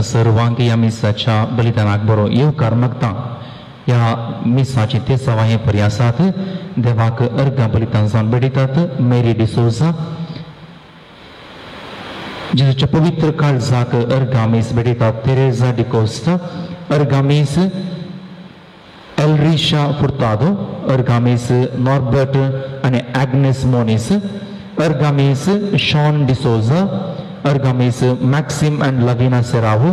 सर्वांगी या मिसाच्या बलिदानाक बरो येवकार मागता या मिसाची ते सवाहे पर्यासात देवाक अर्घा बलिदान जावन बेडितात मेरी डिसोजा जेजूच्या पवित्र काळजाक अर्घा मीस बेडितात तेरेजा डिकोस्टा अर्घा मीस Elrisha Furtado, Ergamis Norbert and Agnes Moniz, Ergamis Sean D'Souza, Ergamis Maxim and Lavina Seravo,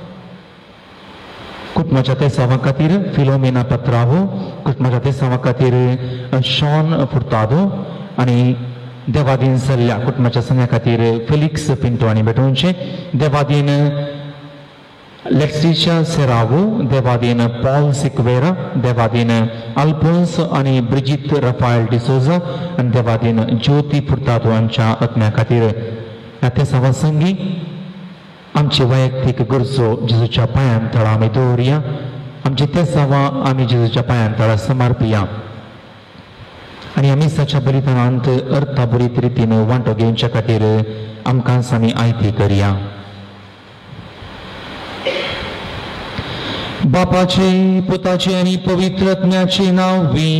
Kutmachate Savakatir, Filomena Patravo, Kutmachate Savakatir, Sean Furtado, and Devadin Salya, Kutmachasanya Katir, Felix Pintoani Betonche, Devadin Leticia Seravo, Devadin Paul Siqueira, Devadin Alphonse आणि Brigitte Rafael D'Souza आणि Devadin Jyoti Furtado यांच्या आत्म्या खातीर त्या सवासंगी आमची वैयक्तिक गरजो जेजूच्या पांयांतळा आमी दवरया आमची ते सवा आमी जेजूच्या पांयांतळा समर्पया आणि आमी साच्या बलिदानांत अर्थाबरीत रितीन वांटो घेवच्या खातीर आमकां आमी आयती करया बापाचे पुताचे आणि पवित्र आत्म्याचे नावी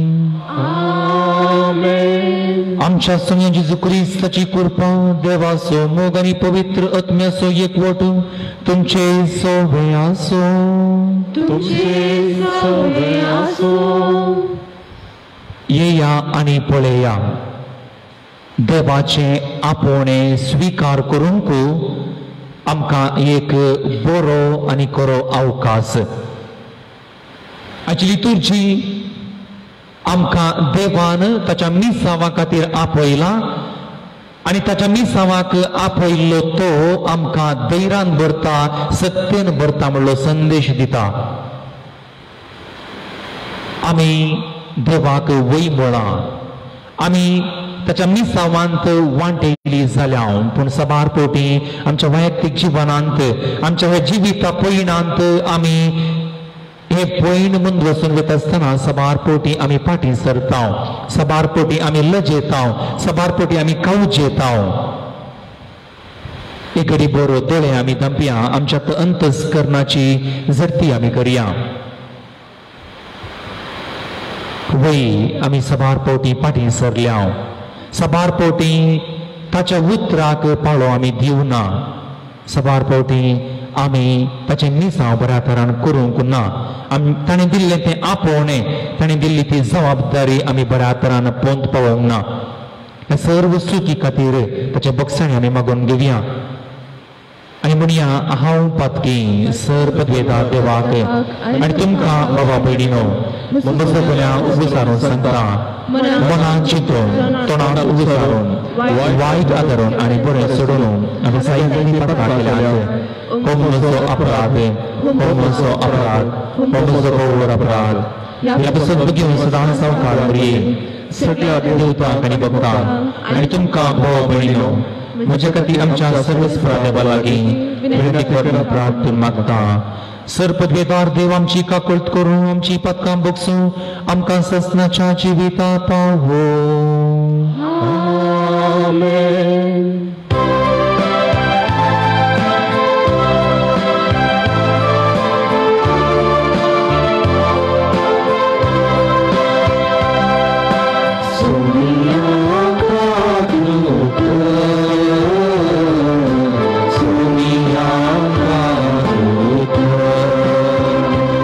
आमेन आमच्या संग जेजू ख्रिस्ताची कृपा देवाचो मोग आणि पवित्र आत्म्याचो एकवट तुमचे सोबे आसो येया आणि पळया देवाचे आपोणे स्वीकार करूंक आमकां एक बरो आनी खरो अवकाश आयची लितुर्जी आमकां देवान ताच्या मिसावा खातीर आपयला आनी ताच्या मिसावाक आपयल्लो तो आमकां धैर्यान भरता सत्येन भरता म्हणलो संदेश दिता आमी देवाक वय म्हळां आमी ताच्या मिसावांत वांटेली जाल्या पूण सबार पोटी आमच्या वैयक्तीक जिवनांत आमच्या ह्या जिविता पयणांत आमी हे पयण म्हूण वचून वता आसतना सबार पोटी आमी फाटीं सरता सबार पोटी आमी लजेता सबार पोटी आमी कावजेता एक घडी बरो दोळे आमी धांपया आमच्या अंतस्करणाची झरती आमी करया वय आमी सबार पोटी फाटीं सरल्या सबार पोटी ताच्या उतराक पाळो आमी दिवना सबार पोटी आमी ताचे मिसांव बऱ्या तरान करूंक ना ताणें दिल्लें तें आपोवणें ताणें दिल्ली ती जबाबदारी आमी बऱ्या तरान पोंत पावोंक ना ह्या सर्व चुकी खातीर ताचे बक्षाणी आमी मागून घेवया आनी म्हणया हांव पातकी सर पदवेदार देवाक आनी तुमकां बाबा भयणीनो म्हजो कोल्या उगसारून सांगता मनान चिंतून तोंडार उगसारून वायट आदारून आनी बरें सोडून आमी सायकली पातकार केल्यात हो म्हजो अपराध हो म्हजो अपराध हो म्हजो घोर अपराध ह्या पासून बेगीन सदां सावकार करी सगळ्या देवतांक आनी भक्तांक आनी तुमकां भाव भयणीनो म्हजे खातीर आमच्या सर्वस्व देवा लागीं विनंती करून प्रार्थना मागता सर पदवेदार देव आमची काकुळट करून आमची पदकां बगसूं आमकां ससनाच्या जिवितांत पावो आमेन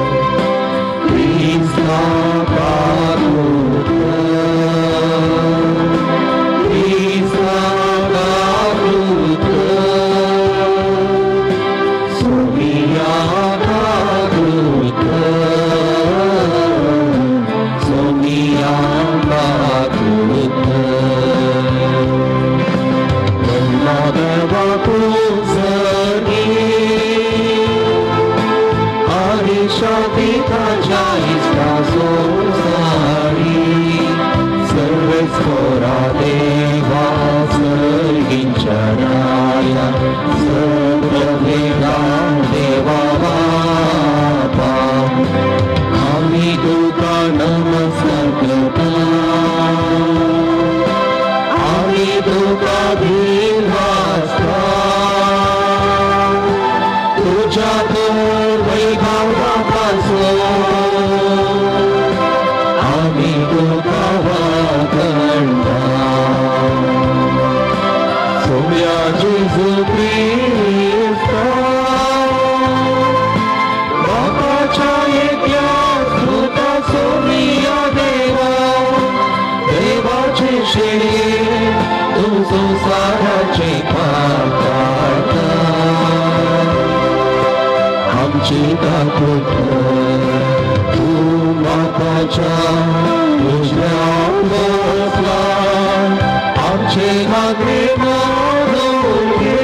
Krishna Prabhu या जेजू ख्रिस्ता बापाच्या एकल्या सुता सोनिया देवा देवाचे शेळे तू संसाराचे पार काढता आमची दाखवत तू बापाच्या उजव्या बसला आमचे नागरे मानून घे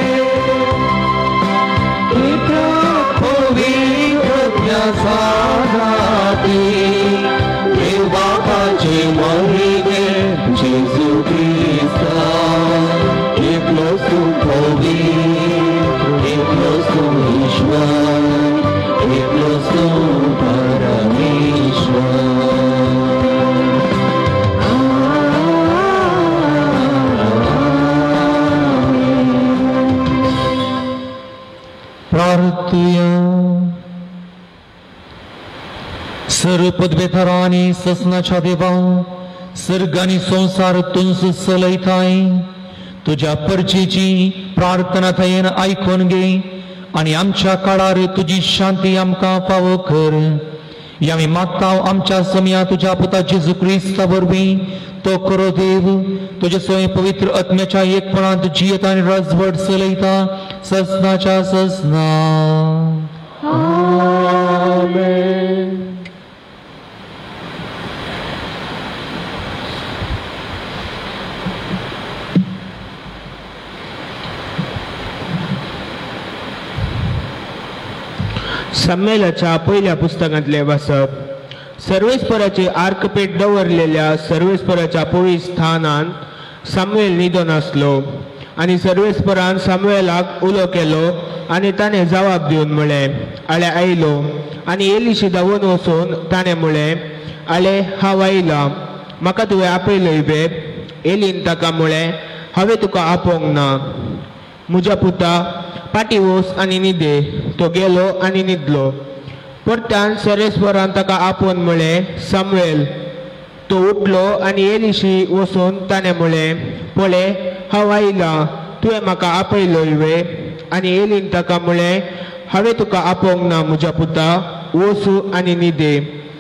देव बापाचे महिने जेजू ख्रिस्ता एकलो सुखोवी एकलो ईश्वर एकलो परमेश्वर प्रार्थूया. सर्व पदवेथरांनी ससनाच्या देवा सर्ग आणि संसार तुंस सलयताय तुझ्या परचेची प्रार्थना थयेन ऐकून घे आणि आमच्या काळार तुझी शांती आमकां फावो कर. या आमी मागता आमच्या समया तुझ्या पुता जेजू ख्रिस्ता वरवीं तो करो देव तुझे स्वयं पवित्र आत्म्याच्या एकपणांत जियत आणि राजवट चलयता ससनाच्या ससना. आमेन. संमेलनाच्या पहिल्या पुस्तकांतले वाचप. सर्वेस्पराचे आर्कपेट दवरलेल्या सर्वेस्पराच्या पवित्र स्थानांत सामुएल न्हिदोन आसलो आनी सर्वेस्परान सामुएलाक उलो केलो आनी ताणें जबाब दिवन म्हळें आले आयलो आनी एलिशी धांवून वचून ताणें म्हळें आले हांव आयला म्हाका तुवें आपयलय बे. एलीन ताका म्हळें हांवें तुका आपोवंक ना म्हज्या पुता पाटी वच आनी न्हिदे. तो गेलो आनी न्हिदलो. परत्यान सर्वेस्परान ताका आपोवन म्हळें सामुएल. तो उठलो आनी एलिशी वचून ताणें म्हळें पळय हांव आयला तुवें म्हाका आपयलोय वे. आनी एलीन ताका म्हळें हांवें तुका आपोवंक ना म्हज्या पुता वचू आनी न्हिदे.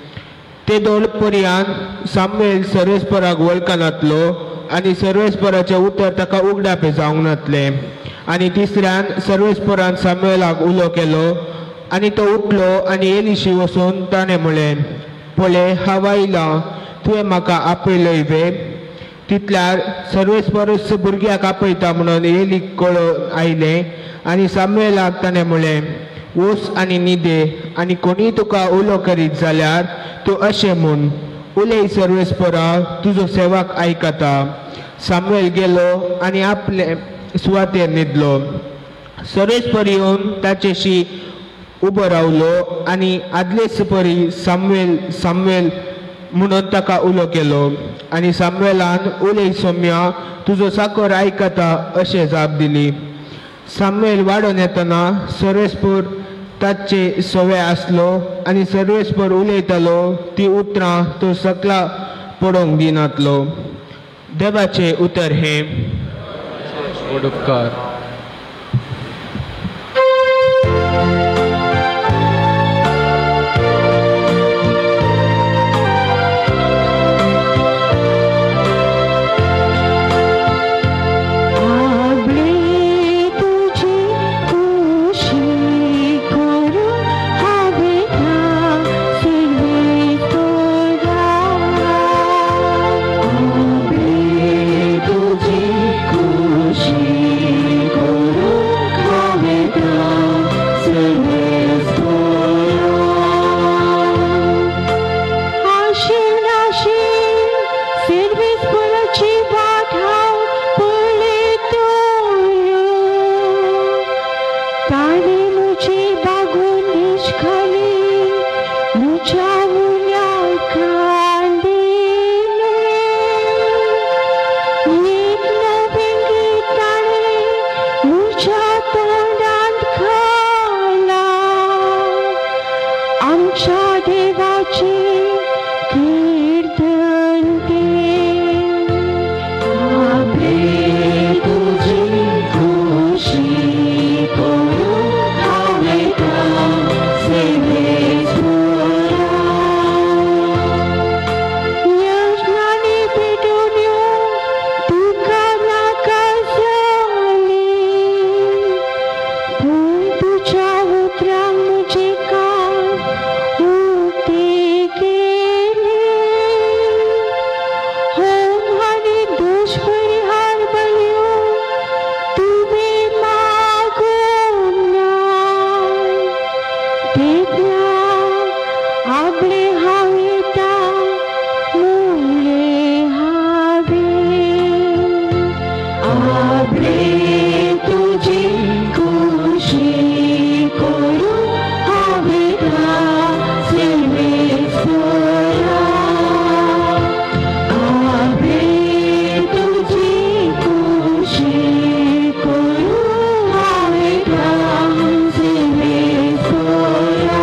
ते दोन पर्यान सामुएल सर्वेस्पराक वळखून नातलो आनी सर्वेस्पराचें उतर ताका उगडापे जावंक नातलें. आनी तिसऱ्यान सर्वेस्परान सामुएलाक उलो केलो आनी तो उठलो आनी एलिशी वचून ताणें म्हळें पळय हांव आयला तुवें म्हाका आपयलय वे. तितल्यार सर्वेस्परच भुरग्याक आपयता म्हणून एलीक कळोन आयलें आनी सामुएलाक ताणें म्हळें वच आनी न्हिदे आनी कोणीय तुका उलो करीत जाल्यार तूं अशें म्हूण उलय सर्वेस्परा तुजो सेवाक आयकता. सामुएल गेलो आनी आपले सुवातेर न्हिदलो. सर्वेस्पर येवन ताचेशी उबो रावलो आनी आदलेच परी सामुएल सामुएल म्हणून ताका उलो केलो आनी सामुएलान उलय सौम्या तुजो साकर आयकता अशें जाप दिली. सामुएल वाडोवन येतना सर्वेस्पर ताचे सवय आसलो आनी सर्वेस्पर उलयतालो ती उतरां तो सकला पडोवंक दिनातलो. देवाचे उतर हे उपकार. Serve तुझी खुशी करू हवेला सर्वेश्वरा आभे तुझी खुशी करू हवेला सर्वेश्वरा.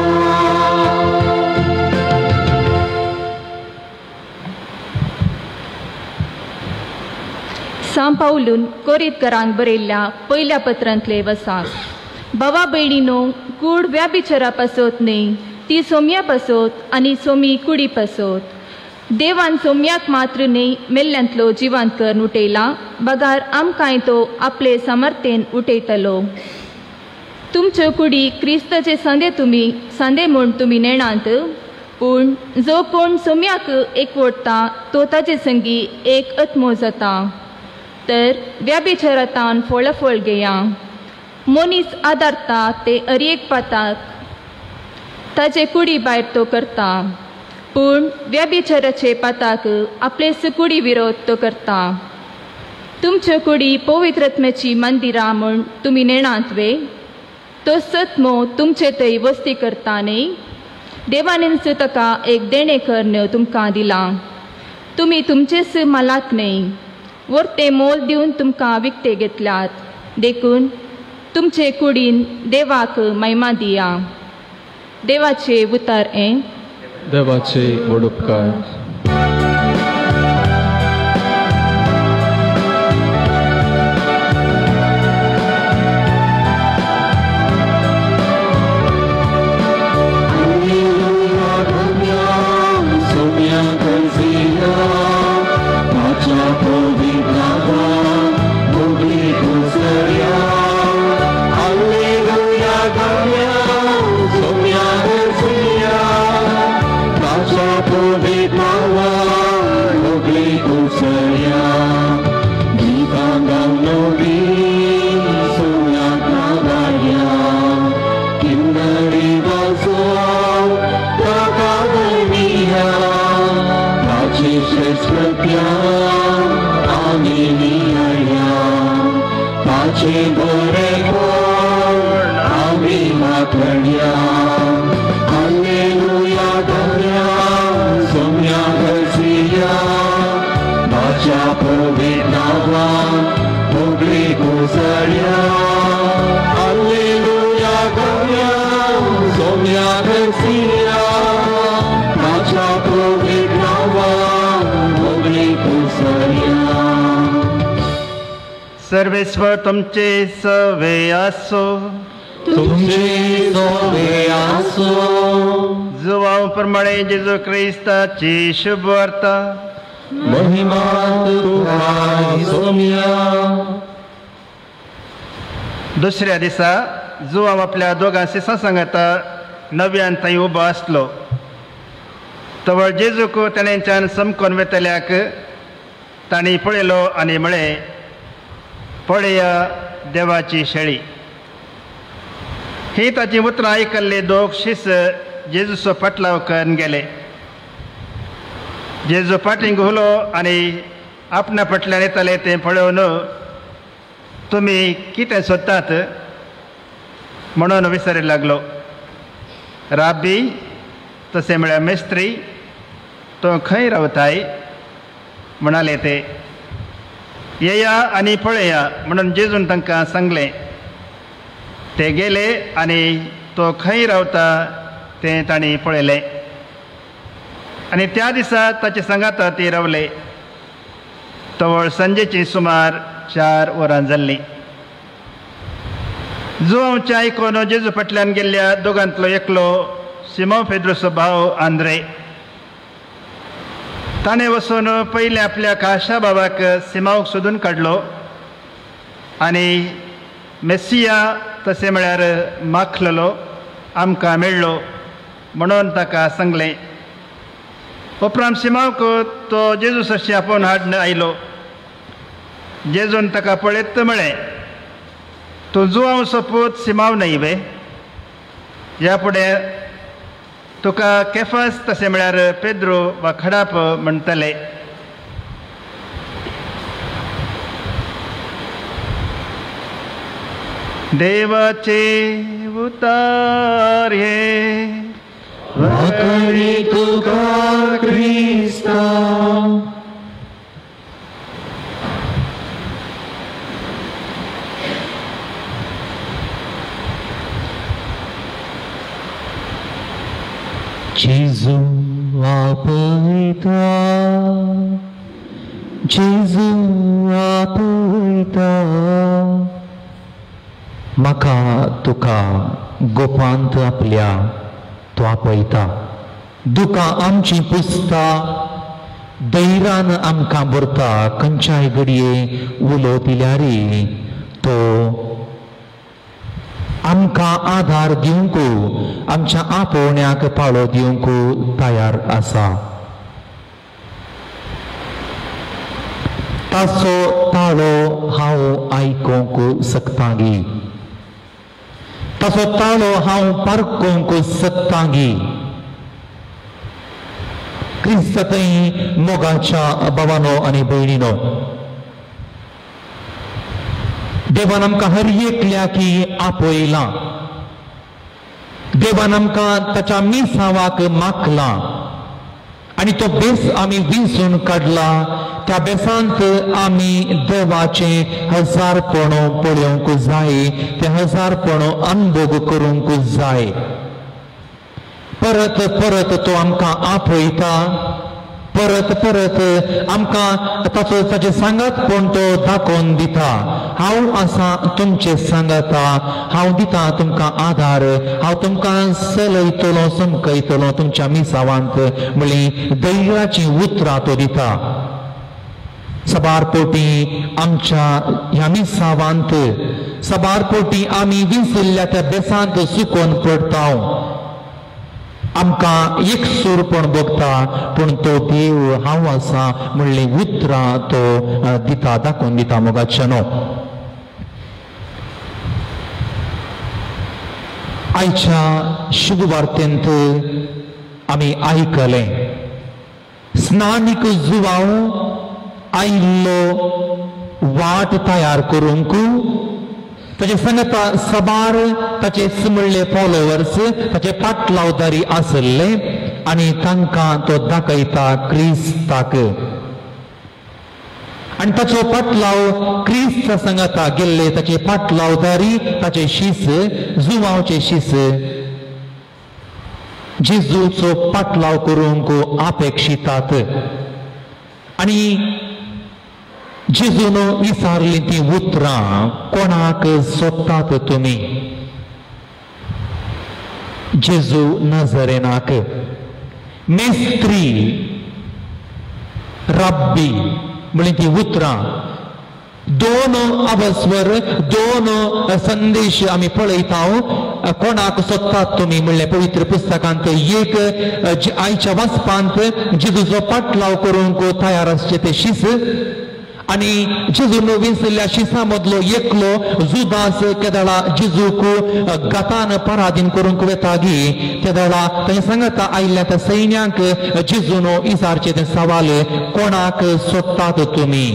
सांब पावलून कोरीतकरांक बरयल्ल्या पयल्या पत्रांतले वसाक. भावा भयणीनो, कूड व्याभिचारा पासत न्ही, ती सोम्या पासत आनी सोमी कुडी पासत. देवान सोम्याक मात्र न्ही मेल्ल्यांतलो जिवांत करून उठयला, बगार आमकांय तो आपले सामर्थ्येन उठयतलो. तुमच्यो कुडी क्रिस्ताचे सांदे म्हूण तुमी नेणांत, पूण जो कोण सोम्याक एकवटता तो ताचे संगी एक आत्मो जाता. तर व्याभिचारांतान फळफळ घेया. मनीस आदारता ते अरयेक पाताक ताचे कुडी भायर तो करता, पूण व्याभिचाराचे पाताक आपले सुकुडी विरोध तो करता. तुमच्यो कुडी पवित्रत्म्याची मंदिरां म्हूण तुमी नेणांत वे, तो सत्मो तुमचे थंय वस्ती करता न्ही. देवानीन ताका एक देणेकर तुमकां दिला. तुमी तुमचेच मालाक न्ही, वर्ते मोल दिवन तुमकां विकते घेतल्यात. देखून तुमचे कुडीन देवाक महिमा दिया. देवाचे उतार देवाचे उपकार. सर्वेश्वर तुमचे सवे आसो. तुमचे सवे आसो. जुवां प्रमाणे जेजू क्रिस्ताची शुभ वार्ता. महिमा तुका सोम्या. दुसऱ्या दिसा जुवां आपल्या दोगांशी सांगाता नव्यान थंय उबो आसलो. तवळ जेजूक तेणेच्यान समकोन वेतल्याक तांणी पळयलो आनी म्हळें, पळया देवाची शेळी. ही ताची उतरां आयकल्ले दोग शिस जेजूचो पाटलाव करून गेले. जेजू फाटीं घुलो आनी आपणा फाटल्यान येताले तें पळोवन, तुमी कितें सोदतात म्हणून विचारूंक लागलो. राबी, तशें म्हळ्यार मेस्त्री, तो खंय रावताय म्हणाले ते. येया आनी पळया म्हणून जेजून तांकां सांगलें. ते गेले आनी तो खंय रावता तें तांणी पळयलें. आनी त्या दिसा ताचे सांगाता ती रावले. तवळ संजेची सुमार 4 वरां जाल्लीं. जुवांवचें आयकून जेजू फाटल्यान गेल्ल्या दोगांतलो एकलो सिमोन पेद्रोचो भाव आंद्रे. ताणें वचून पयलें आपल्या काशा बाबाक सिमावक सोदून काडलो आनी मेस्सिया, तशें म्हळ्यार माखलेलो, आमकां मेळ्ळो म्हणून ताका सांगलें. उपरांत सिमावक तो जेजू सरशी आपोवन हाडून आयलो. जेजून ताका पळयत म्हळें, तूं जुवांवचो पूत सिमाव न्हय वे. ह्या फुडें तुका केफास, तशें म्हळ्यार पेद्रो वा खडाप म्हणटले. देवाचे उतार हे वाकडी तुका क्रिस्ता जेजू आपयता जेजू आपयता म्हाका तुका गोपांत आपल्या तो आपयता दुकां आमची पुसता दैरान आमकां भरता खंयच्याय घडये उलो पिल्यारी तो आमकां आधार दिवंक आमच्या आपोवण्याक पाळो दिवंक तयार आसा ताचो ताळो हांव आयकूंक सकतांगी ताचो ताळो हांव पारखूंक सकतांगी क्रिस्त थंय मोगाच्या भावानो आनी भयणीनो देवान आमकां हर एकल्याकी आपयलां देवान आमकां ताच्या मिसावाक मागला आनी तो बेस आमी विंचून काडला त्या बेसांत आमी देवाचे हजारपणो पळोवंक जाय ते हजारपणो अनुभव करूंक जाय परत परत तो आमकां आपयता परत परत आमकां ताचे सांगातपण तो दाखोवन दिता हांव आसा तुमचे सांगाता हांव दिता तुमकां आधार हांव तुमकां चलयतलो समकयतलो तुमच्या मिसावांत म्हणली दैराची उतरां तो दिता सबारपोटी आमच्या ह्या मिसावांत सबारपोटी आमी विसरल्या त्या बेसांत सुकोवन पडटा आमकां एकसूरपण भोगता पूण तो देव हांव आसा म्हणली उतरां तो दिता दाखोवन दिता मोगाच्या न्हू आयच्या शुभ वार्तेंत आमी आयकलें स्नानीक जुवांव आयिल्लो वाट तयार करूंक ताचे सांगता सबार ताचे समळ्ळे फॉलोवर्स ताचे पाटलावदारी आसले आनी तांकां तो दाखयता क्रिस्ताक आनी ताचो पाटलाव क्रिस्त सांगता गेल्ले ताचे पाटलावदारी ताचे शीस जुवांवचे शीस जेजूचो पाटलाव करूंक अपेक्षितात आनी जेजून विचारली ती उतरां कोणाक सोदतात तुमी जेजू नजरेनाक मेस्त्री रब्बी म्हणली ती उतरां दोन अवस्वर दोन संदेश आमी पळयता कोणाक सोदतात तुमी म्हणले पवित्र पुस्तकांत एक आयच्या वाचपांत जेजूचो पाटलाव करूंक तयार आसचे ते शीस आनी जेजून विसरल्या शिसा मदलो एकलो जुदास केदळा जेजूक गतान पराधीन करूंक वेतागी तेदळा थंय सांगता आयिल्ल्या त्या सैन्यांक जेजून विचारचे ते सवाल कोणाक सोदतात तुमी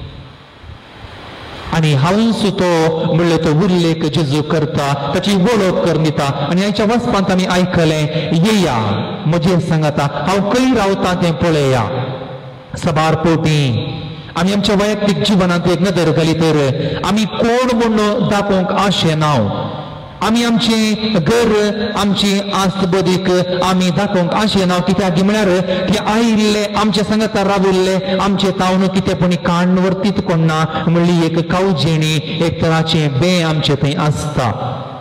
आनी हांवूच तो म्हणले तो उल्लेख जेजू करता ताची वळख करून दिता आनी हांच्या वचपांत आमी आयकलें येया म्हजेर सांगता हांव खंय रावता तें पळया सबारपोटी आमी आमच्या वैयक्तीक जिवनांत एक नदर घाली तर आमी कोण म्हणून दाखोवंक आशे नाव आमी आमचे घर आमची आस्त बदीक आमी दाखोवंक आशे नाव कित्याक म्हळ्यार की आयिल्ले आमचे सांगता राविल्ले आमचे तावन कितेंपणी काण वर्तीत कोणना म्हणली एक कावजेणी एक तराचे बे आमचे थंय आसता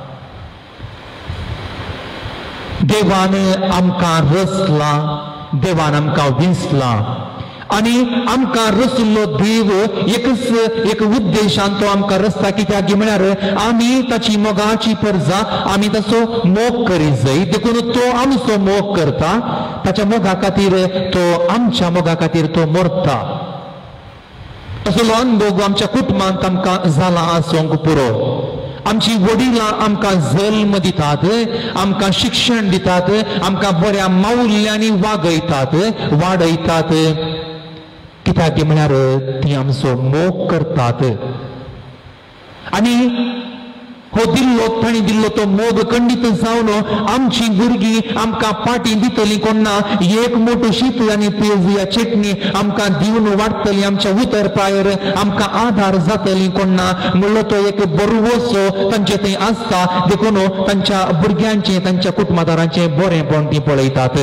देवान आमकां रचला देवान आमकां विंचला आनी आमकां रचलो देव एक उद्देशान तो आमकां रचता कित्याक म्हळ्यार आमी ताची मोगाची परजा आमी ताचो मोग करीत जाय देखून तो आमचो मोग करता ताच्या मोगा खातीर तो आमच्या मोगा खातीर तो मरता असलो अनुभव आमच्या कुटुंबांत आमकां जाला आसूंक पुरो आमची वडिलां आमकां जल्म दितात आमकां शिक्षण दितात आमकां बऱ्या माऊल्यांनी वागयतात वाडयतात कित्याक म्हळ्यार ती आमचो मोग करतात आनी हो दिल्लो ताणी दिल्लो तो मोग खंडित जावन आमची भुरगीं आमकां पाटी दितली कोन्ना एक मोठो शीत आनी पेज या चटणी आमकां दिवन वाडटली आमच्या उतर पायर आमकां आधार जातली कोन्ना म्हणलो तो एक बरोवसो तांचे थंय आसता देखून तांच्या भुरग्यांचे तांच्या कुटुंबदारांचे बरेपण ती पळयतात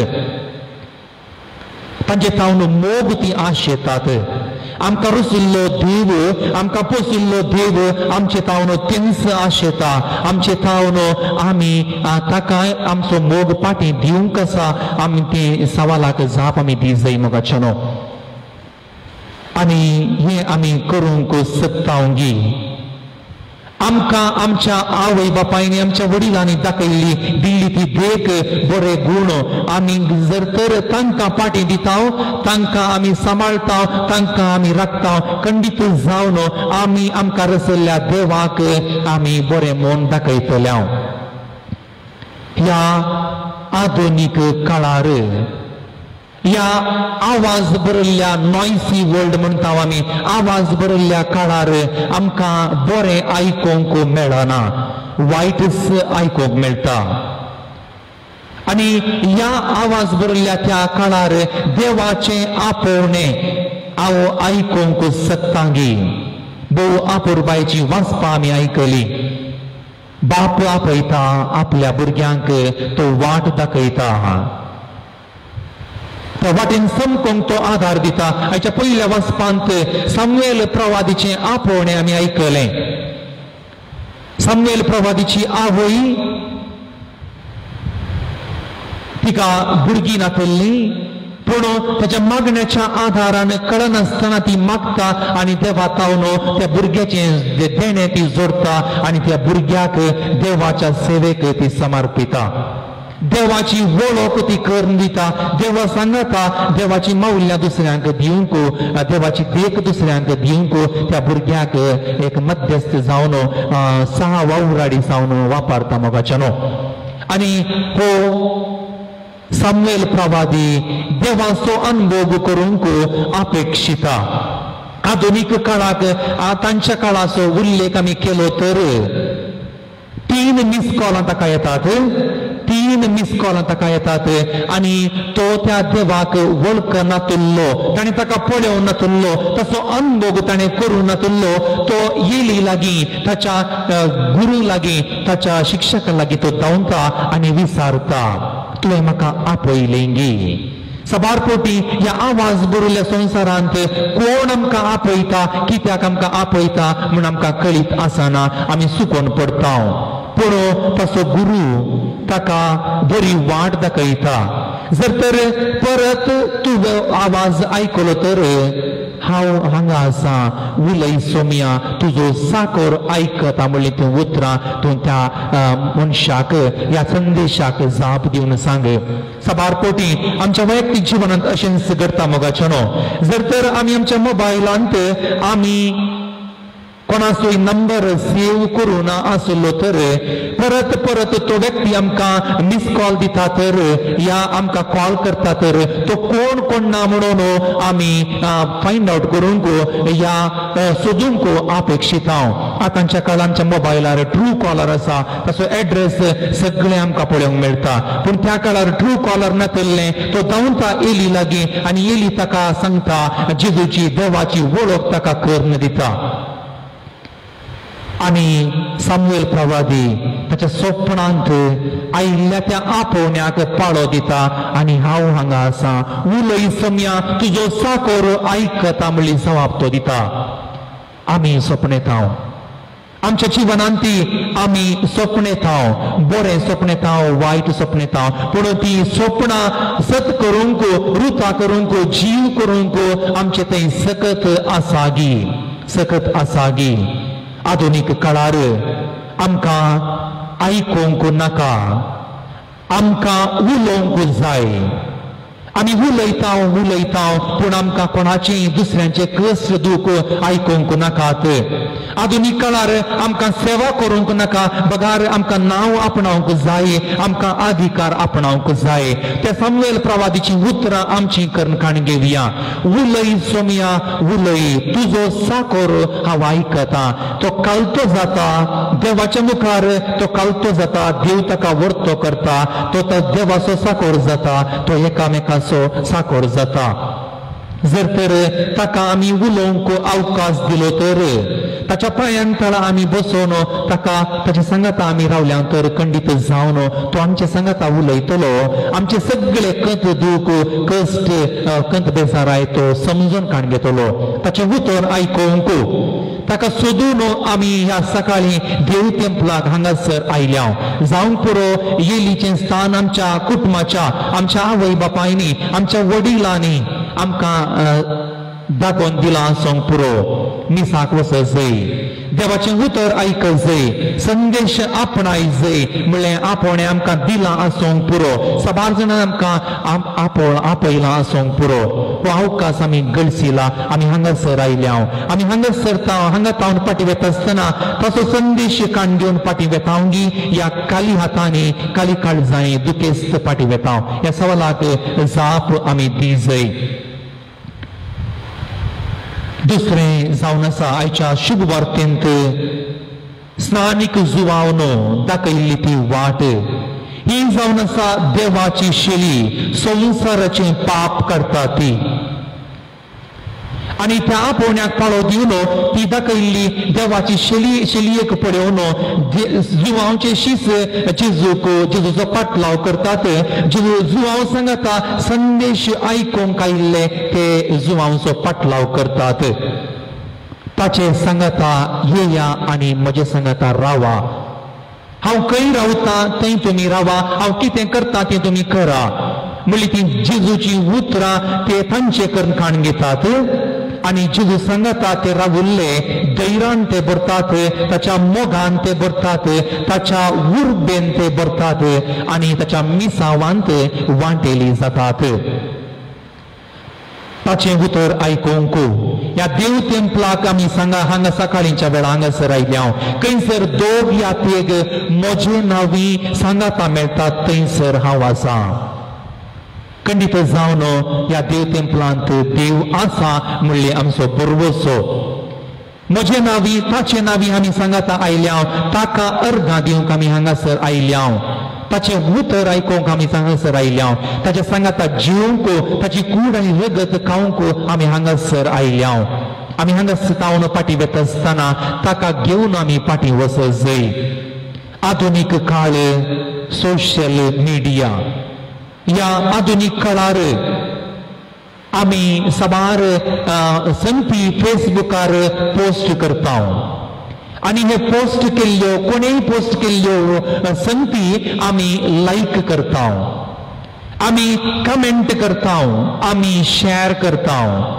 तांचे तावन मोग ती आश येतात आमकां रुसिल्लो देव आमकां पोसिल्लो देव आमचे तावन तेंच आशेता आमचे तावन आमी ताका आमचो मोग पाटी दिवंक आसा आमी ते सवालाक जाप आमी दी जाय मोगाचेनो आनी हे आमी करूंक सकतावंगी आमकां आमच्या आवय बापायनी आमच्या वडिलांनी दाखयल्ली दिल्ली ती देख बरे गुण आमी जर तर तांकां पाटी दिताव तांकां आमी सांबाळटाव तांकां आमी राखताव खंडीत जावन आमी आमकां रचयल्ल्या देवाक आमी बरें मोन दाखयतल्या ह्या आधुनीक काळार या आवाज बरयल्ल्या नॉयसी वर्ल्ड म्हणटा आमी आवाज बरयल्ल्या काळार आमकां बरें आयकूंक मेळना वायटच आयकूंक मेळटा आनी ह्या आवाज बरयल्ल्या त्या काळार देवाचें आपोवणे हांव आयकूंक सकतांगी भोव आपुरबायची वाचपां आमी आयकली बाप आपयता आपल्या भुरग्यांक तो वाट दाखयता त्या वाटेन समकोंक तो आधार दिता हाच्या पयल्या वचपांत सामुएल प्रवादीचे आपोवणे आमी आयकले सामुएल प्रवादीची आवय तिका भुरगीं नातल्ली पूण त्याच्या मागण्याच्या आधारान कळनासतना ती मागता आनी देवा तावन त्या भुरग्याचें देणे ती जोडता आनी त्या भुरग्याक देवाच्या सेवेक ती समर्पिता देवाची वळख ती करून दिता देवा सांगता देवाची मौल्य दुसऱ्यांक दिवंक देवाची देख दुसऱ्यांक दिवंक त्या भुरग्याक एक मध्यस्थ जावन सहा वावराडी जावन वापरता मोगाच्यानो आनी हो सामुएल प्रवादी देवाचो अनुभव करूंक अपेक्षिता आधुनीक काळाक तांच्या काळाचो उल्लेख आमी केलो तर 3 मिस कॉलां ताका येतात 3 मिस कॉलां ताका येतात आनी तो त्या देवाक वळख नातुल्लो ताणें ताका पळोवंक नातुल्लो तसो अनुभव ताणें करूं नातुल्लो तो येली लागीं ताच्या गुरू लागीं ताच्या शिक्षका लागीं तो धांवता आनी विचारता तुवें म्हाका आपयलेंगी सबारपोटी ह्या आवाज बरयल्ल्या संवसारांत कोण आमकां आपयता कित्याक आमकां आपयता म्हूण आमकां कळीत आसना आमी चुकोवन पडटा पूण तसो गुरू ताका बरी वाट दाखयता जर तर परत तुजो आवाज आयकलो तर हांव हांगा आसा उलय सोम्या तुजो साकोर आयकता म्हणलें तें उतरां तूं त्या मनशाक ह्या संदेशाक जाप दिवन सांग सबारपोटी आमच्या वैयक्तीक जिवनांत अशेंच घडटा मोगाचेनो जर तर आमी आमच्या मोबायलांत आमी कोणाचोय नंबर सेव करून आसलो तर परत परत तो व्यक्ती आमकां मिस कॉल दिता तर या आमकां कॉल करता तर तो कोण कोण ना म्हणून आमी फायंड आउट करूंक या सोदूंक अपेक्षीत हांव आतांच्या काळांत आमच्या मोबायलार ट्रू कॉलर आसा ताचो एड्रेस सगळें आमकां पळोवंक मेळटा पूण त्या काळार ट्रू कॉलर नातल्लें तो धांवता एली लागीं आनी एली ताका सांगता जेजूची देवाची वळख ताका करून दिता आनी सामुएल प्रवादी ताच्या स्वप्नांत आयिल्ल्या त्या आपोवण्याक पाळो दिता आनी हांव हांगा आसा उलय सोम्या तुजो साकोर आयकता म्हणली जबाब तो दिता आमी स्वप्नेतांव आमच्या जिवनांत आमी स्वप्नेतांव बरें स्वप्नेतांव वायट स्वप्नेतांव पूण ती स्वप्नां सत करूंक रुता करूंक जीव करूंक आमचे थंय सकत आसागी आधुनीक काळार आमकां आयकूंक नाका आमकां उलोवंक जाय आमी उलयताव पूण आमकां कोणाचें दुसऱ्यांचे कश्ट दूख आयकूंक नाकात. आधुनीक काळार आमकां सेवा करूंक नाका, बगार आमकां नांव आपणावंक जाय, आमकां अधिकार आपणावंक जाय. त्या सामुएल प्रवादीची उतरां आमची कणकाण घेवया. उलय सोमया उलय, तुजो साकोर हांव आयकतां. तो कालतो जाता देवाच्या मुखार, तो कालतो जाता, देव ताका वर्तो करता, तो देवाचो साकोर जाता, तो एकामेकाचो साकोर जाता. जर तर ताका आमी उलोवंक अवकाश दिलो तर, ताच्या पांयांतळा आमी बसोवन ताका ताच्या सांगाता आमी रावल्या तर खंडीत जावन तो आमच्या सांगाता उलयतलो. आमचे सगळे कंत दूख कश्ट कंत बेजाराय तो समजून काण घेतलो. ताचे उतर आयकूंक ताका सोदून आमी ह्या सकाळी देव तेंपलाक हांगासर आयल्या. जावंक पुरो येलीचें स्थान आमच्या कुटुंबाच्या, आमच्या आवय बापायनी, आमच्या वडिलांनी आमकां दाखोवन दिला आसूंक पुरो. मिसाक वचत जय, देवाचें उतर आयकत जय, संदेश आपणाय जय, म्हणलें आपोणें आमकां दिला आसूंक पुरो, साबार जाणां आमकां आपयला आसूंक पुरो. हो अवकाश आमी गळसिला, आमी हांगासर आयल्या. आमी हांगासर हांगा तावन पाटी वेता आसतना ताचो संदेश काण घेवन पाटी वेतावंगी ह्या काली हातांनी काली काळजांनी दुखेस्त पाटी वेताव. ह्या सवालाक जाप आमी दी जय. दुसरें जावन आसा आयच्या शुभ वार्तेंत स्नानीक जुवावनो दाखयल्ली ती वाट. ही जावन आसा देवाची शेली, संवसाराचें पाप काडटा ती. आनी त्या आपोवण्याक पाळो दिवन ती दाखयल्ली देवाची शेलयेक पळोवन जुवांवचे शीस जेजूचो पाटलाव करतात. जुवांव सांगता संदेश आयकूंक आयिल्ले ते जुवांवचो पाटलाव करतात. ताचे सांगता येया आनी म्हजे सांगता रावा. हांव खंय रावता थंय तुमी रावा, हांव कितें करता तें तुमी करा. म्हणली ती जेजूची उतरां ते तांचे कणकाण घेतात. आनी जेजू सांगता ते रावुल्ले दैरान ते भरतात, ताच्या मोगान ते भरतात, ताच्या उर्बेन ते भरतात आनी ताच्या मिसावांत वांटेली जातात. ताचें उतर आयकूंक ह्या देव तेंपलाक आमी हांगा सकाळीच्या वेळा हांगासर आयल्या. खंयसर दोग या तेग म्हजे नांवी सांगाता मेळटात थंयसर हांव आसा. खंडीत जावन ह्या देव तेंपलांत देव आसा म्हणले आमचो बरवसो. म्हजे नांवी ताचे नांवी आमी सांगाता आयल्या, ताका अर्घां दिवंक आमी हांगासर आयल्या. ताचे उतर आयकूंक आमी हांगासर आयल्या. ताच्या सांगाता जिवंक, ताची कूड आनी रगत खावंक आमी हांगासर आयल्या. आमी हांगासर तावन पाटी वेता आसतना ताका घेवन आमी पाटी वचत जय. आधुनीक काळ, सोशल मिडिया, ह्या आधुनीक काळार आमी साबार संगती फेसबुकार पोस्ट करता. आनी हे पोस्ट केल्ल्यो कोणेय पोस्ट केल्ल्यो संगती आमी लायक करता, आमी कमेंट करता, आमी शेअर करता.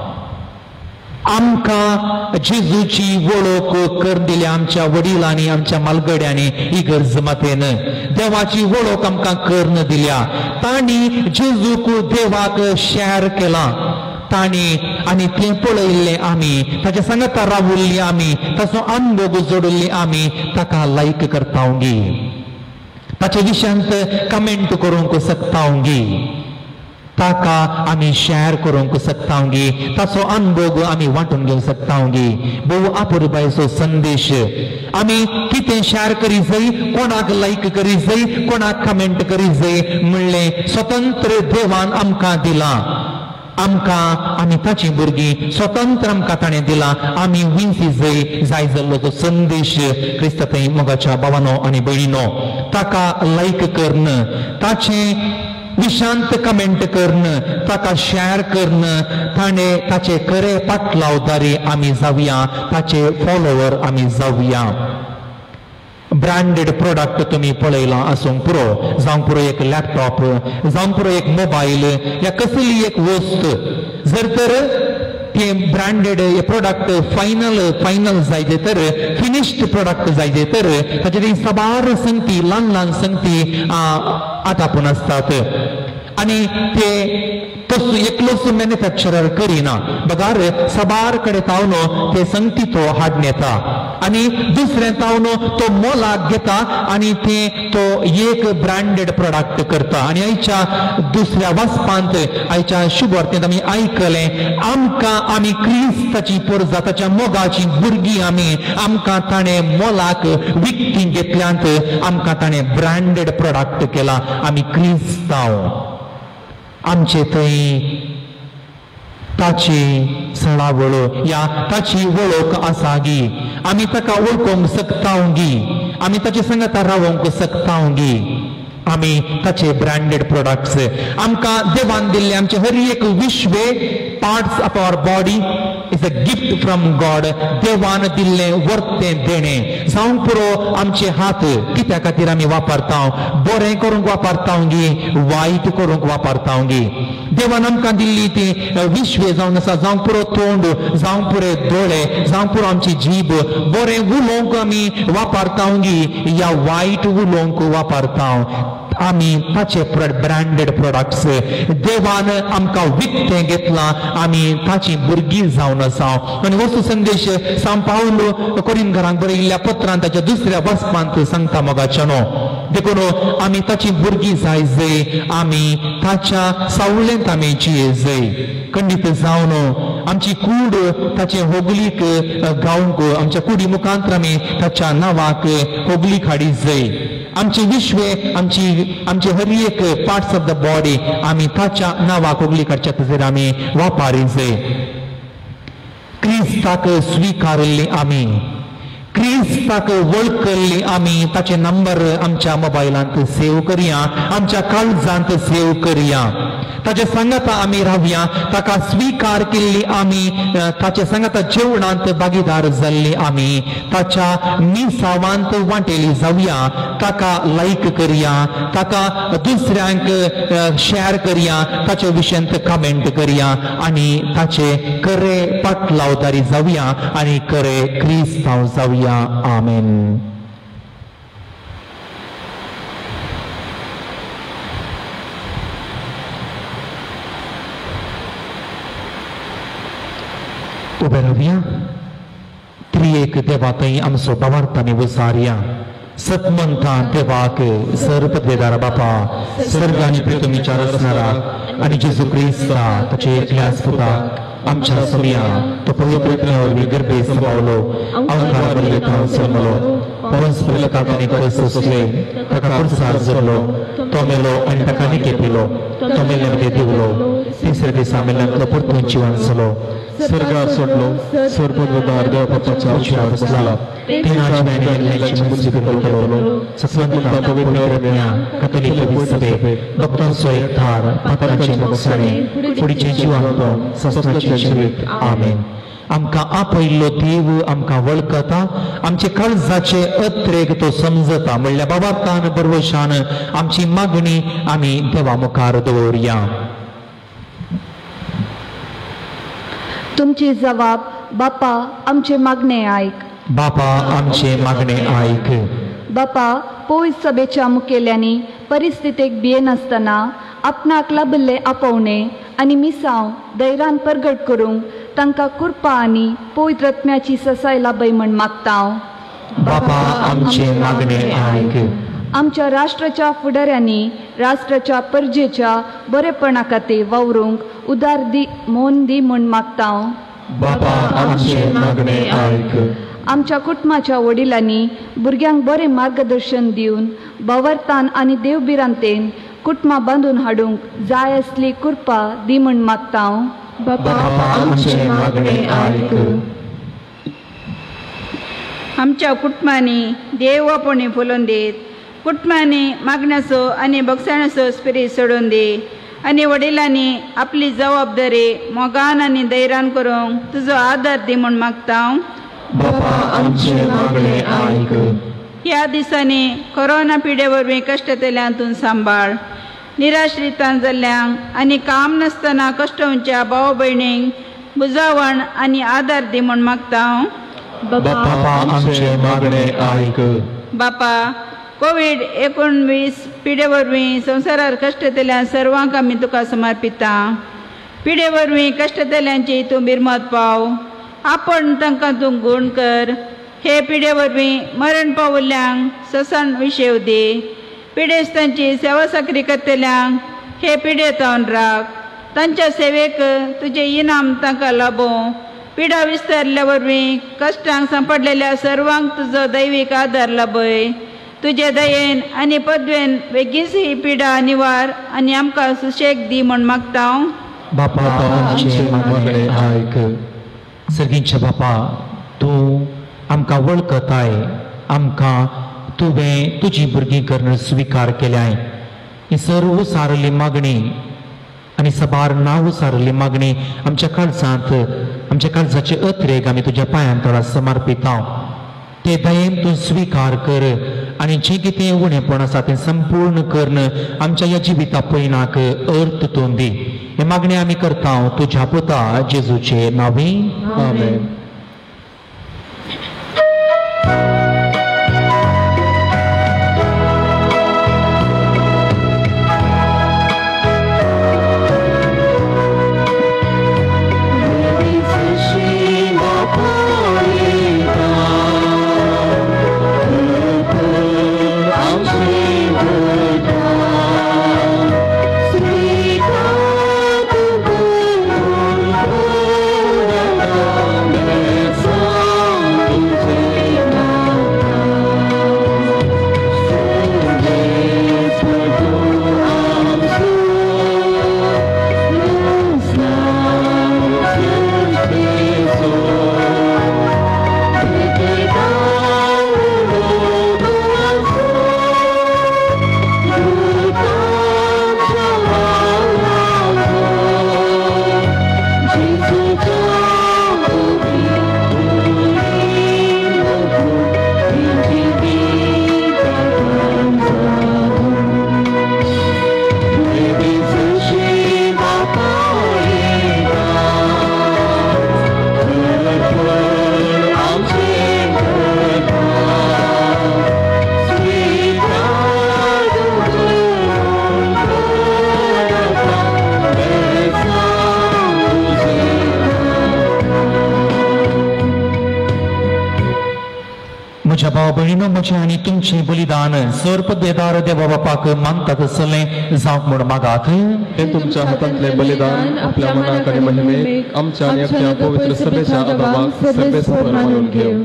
आमकां जेजूची वळख कर दिल्या आमच्या वडिलांनी, आमच्या मालगड्यांनी इगर्ज मातेन देवाची वळख आमकां कर्ण दिल्या. तांणी जेजूक देवाक शेअर केला तांणी आनी तें पळयल्लें आमी, ताच्या सांगाता रावुल्लीं आमी, ताचो अनुभव जोडिल्ली आमी ताका लायक करतावंगी, ताच्या विशयांत कमेंट करूंक शकतावंगी, ताका आमी शेअर करूंक शकतावंगी, ताचो अनुभव आमी वांटून घेवंक शकतावंगी. भोव आपुरबायचो संदेश आमी कितें शेअर करी जाय, कोणाक लायक करी जाय, कोणाक कमेंट करी जाय म्हणलें स्वतंत्र देवान आमकां दिलां. आमकां आमी ताची भुरगीं स्वतंत्र आमकां ताणें दिलां. आमी विंसी जाय जाल्लो तो संदेश क्रिस्तांव मोगाच्या भावानो आनी भयणीनो ताका लायक करन, ताचें विशांत कमेंट करन, ताका शेअर करन, ताणें ताचे खरे पाटलावदारी आमी जावया, ताचे फॉलोवर आमी जावया. ब्रँडेड प्रोडक्ट तुम्ही पळयला आसूंक पुरो, जावंक पुरो एक लॅपटॉप, जावंक पुरो एक मोबाईल या कसली एक वस्त, जर तर ते ब्रँडेड प्रोडक्ट फायनल जायते तर फिनिश्ड प्रोडक्ट जायते तर ताचे साबार संगती ल्हान ल्हान संगती आतापून आसतात. आणि ते तसं एकलोच मॅन्युफॅक्चरर करिना बगार सबार कडे तावनो ते संगती तो हाड नेता आणि दुसरे तावनो तो मोलाक घेता आणि ते तो एक ब्रँडेड प्रोडक्ट करता आणि आयच्या दुसऱ्या वस्पांत आयच्या शुभवार्तेंत आमी आयकलें आमी क्रिस्ताची परजा ताच्या मोगाची भुरगीं आमकां ताणें मोलाक विकती घेतल्यांत आमकां ताणें ब्रँडेड प्रोडक्ट केला आमी क्रिस्तांव आमचे थंय ताची सळावळ या ताची वळख आसा गी आमी ताका वळखूंक शकताव गी आमी ताचे संगता रावूंक शकताव गी आमी ताचे ब्रँडेड प्रोडक्ट्स आमकां देवान दिल्ले आमचे हर एक विश्वे parts of our body is a gift from God देवान दिल्ले वर्तें देणे जावंक पुरो आमचे हात कित्या खातीर आमी वापरताव बरें करूंक वापरताव गी वायट करूंक वापरताव गी देवान आमकां दिल्ली ती विश्वे जावन आसा जावंक पुरो तोंड जावंक पुरे दोळे जावंक पुरो आमची जीब बरें उलोवंक आमी वापरताव गी या वायट उलोवंक वापरताव आमी ताचे ब्रँडेड प्रोडक्ट्स देवान आमकां विकतें घेतलां आमी ताची भुरगीं जावन आसा आनी वस्तू संदेश सांग पावलो कोरिंथांक बरयल्ल्या पत्रांत ताच्या दुसऱ्या वस्पांत सांगता मोगाच्यानो देखून आमी ताची भुरगीं जाय जय आमी ताच्या सावळेंत आमी जिये जय खंडीत जावन आमची कूड ताचे होगलीक गावंक आमच्या कुडी मुखांतर आमी ताच्या नांवाक होगलीक हाडी जय आमचे विश्वे आमचे हर एक पार्ट्स ऑफ द बॉडी आमी ताच्या नांवाक होगली काडच्या खातीर आमी वापरी जय क्रिस्ताक स्विकारल्ली आमी क्रिस्ताक वळखल्ली आमी ताचे नंबर आमच्या मोबायलांत सेव करया आमच्या काळजांत सेव करया ताच्या संगता आमी रावया ताका स्वीकार केल्ली आमी ताच्या संगता जेवणांत भागीदार जाल्ली आमी ताच्या निसावांत वांटेली जावया ताका लायक करया ताका दुसऱ्यांक शेअर करया ताच्या विशयांत कमेंट करया आनी ताचे खरे पाटलावदारी जावया आनी खरे क्रिस्तांव जावया आमेन. उबे रावया त्रिएक देवातय आमचो भावार्थ आमी विचारया सतमंता देवाक सर्वपदवेदार बापा स्वर्गांनी पृथ्वीच्या रचणारा आणि जेजू क्रिस्ता ताचे एकल्याच पुताक आमच्या समया तो पवित्र गर्भे संभावलो अवतार बदलेता जन्मलो परस्पर काकाने कसले ताका पुरसार जरलो तो मेलो आनी ताका निकेपिलो तो मेल्ल्यामध्ये दिवलो तिसऱ्या दिसा मेल्ल्यांतलो परतून जिवन जालो स्वर्गार सोडलो सर्वपदवेदार देव बापाच्या उजव्यार बसला तेनाच्या मेल्ल्याची मुक्ती केलो सत्वंता पवित्र कथोलिक सभे भक्तांचो एकठार पातकाचे मोक्षाणे फुडीचे जिवन सस्ताचे जिवीत आमेन. आमकां आपयल्लो देव आमकां वळखता आमचे काळजाचे अत्रेक तो समजता म्हणल्यार बाबातान बरवशान आमची मागणी आमी देवा मुखार दवरया. तुमची जबाब बापा आमचे मागणे आयक बापा आमचे मागणे आयक बापा पोय सभेच्या मुखेल्यांनी परिस्थितीक भियेन आसतना आपणाक लाभल्ले आपोवणे आनी मिसांव धैर्यान प्रगट करूंक तांकां कृपा आनी पवित्र आत्म्याची ससाय लाभय म्हण मागतां. बापा आमचे मागणे आयक आमच्या राष्ट्राच्या फुडाऱ्यांनी राष्ट्राच्या परजेच्या बरेपणा खातीर वावरूंक उदार मोन दी म्हण मागतां. बापा आमचे मागणे आयक आमच्या कुटुंबाच्या वडिलांनी भुरग्यांक बरें मार्गदर्शन दिवन बावरतान आनी देवबिरांतेन कुटुंबां बांदून हाडूंक जाय असली कृपा दी म्हण मागतां. बापा आमचे मागणे आयक आमच्या कुटुंबांनी देव आपणे फुलोवन देत कुटुंबांनी मागण्याचो आनी बगसाण्याचो स्पिरीट सोडून दे आनी वडिलांनी आपली जबाबदारी मोगान आनी धैर्यान करूंक तुजो आदर दी म्हण मागतां. बापा आमचे मागणे आयक ह्या दिसांनी कोरोना पिडे वरवीं कश्टतल्यांतून सांबाळ निराश्रितां जाल्ल्यांक आनी काम नासतना कश्टवंच्या भाव भयणींक बुजावण आनी आदार दी म्हण मागतां. बापा आमचे मागणे आयक बापा कोविड-19 पिडे वरवीं संवसारार कश्ट केल्ल्या सर्वांक आमी तुका समर्पिता. पिडे वरवीं कश्ट केल्ल्यांची तूं बिरमत पाव, आपण तांकां तूं गूण कर. हे पिडे वरवीं मरण पावल्ल्यांक ससन विशेव दी. पिडेस्तांची सेवा साकरी करतल्यांक हे पिडेतावन राख. तांच्या सेवेक तुजें इनाम तांकां लाबो. पिडा विस्तारल्या वरवीं कश्टांक सांपडलेल्या सर्वांक तुजो दैवीक आदार लाभय. तुजे दयेन आनी पदवेन बेगीच ही पिडा निवार आनी आमकां सुशेग दी म्हण मागता हांव. बापा आमचे मागणे आयक. सर्गींच्या बापा, तूं आमकां वळखताय. आमकां तुवें तुजी भुरगीं करून स्विकार केल्याय. ही सर्व सारली मागणी आनी सबार नांव सारली मागणी आमच्या काळजांत, आमच्या काळजाचे अत्रेक आमी तुज्या पांयां तळा समर्पिता. ते दयेन तूं स्विकार कर आनी जें कितें उणेपण आसा तें संपूर्ण करून आमच्या ह्या जिविता पयणाक अर्थ तूं दी. हे मागणी आमी करता तुज्या पुता जेजूचे नांवी. आमेन. म्हज्या भाव भयणीनो, म्हजें आनी तुमचें बलिदान सर्पदेदार देवा बापाक मानतात असलें जावंक म्हूण मागात. हे तुमच्या हातांतले बलिदान आपल्या मनाक आनी महिमेक आमच्या आनी एकट्या पवित्र सभेच्या आदाराक सर्वेस्पर मानून घेव.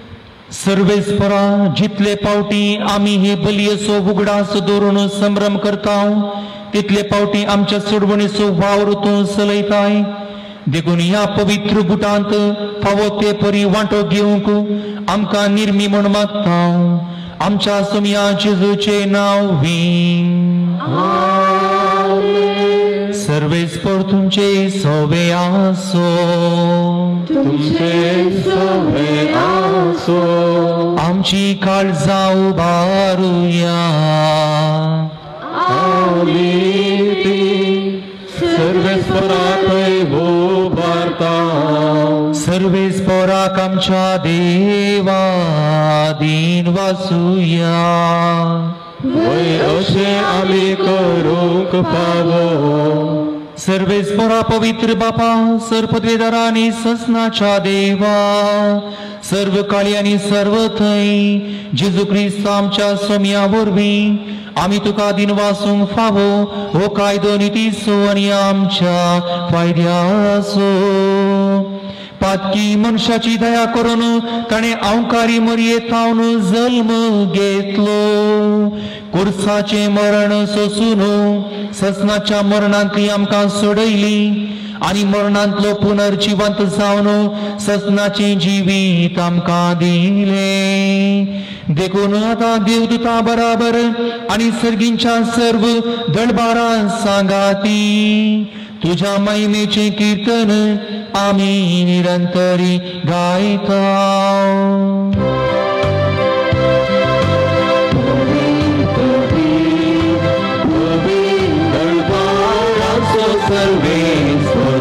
सर्वेस्परा, जितले पावटी आमी हे बलयेचो उगडास दवरून संभ्रम करता, तितले पावटी आमच्या सोडवणेचो वावर तूं चलयताय. देखून ह्या पवित्र गुटांत फावो ते परी वांटो घेवंक आमकां निर्मी म्हूण मागता. आमच्या सोम्या जेजूचे नांवी. सर्वेस्पर तुमचे सवे आसो. तुमचे सवे आसो. आमची काळजां उबारुया. सर्वेस्पराकय उबारता. सर्वेस्पराक आमच्या देवा दीन वासुया. वय अशें आमी करूंक फावो. सर्वेस्परा पवित्र बापा, सर्पद्वेदारा आनी ससनाच्या देवा, सर्व काळी आनी सर्व थंय जेजू क्रिस्त आमच्या सोम्या वरवीं आमी तुका दिन वासूंक फावो हो कायदो नितीसो आनी आमच्या फायद्याचो. पातकी मनशाची दया करून ताणें अवकारी मरयेतावन जल्म घेतलो. कुर्साचे मरण सोसून ससनाच्या मरणांतली आमकां सोडयली आनी मरणांतलो पुनर्जिवंत जावन ससनाचें जिवीत आमकां दिलें. देखून आतां देवदूतां बराबर आनी सर्गींच्या सर्व दळबारां सांगाती तुज्या महिमेचें कीर्तन आमी निरंतरी गायता. सर्वेस्पर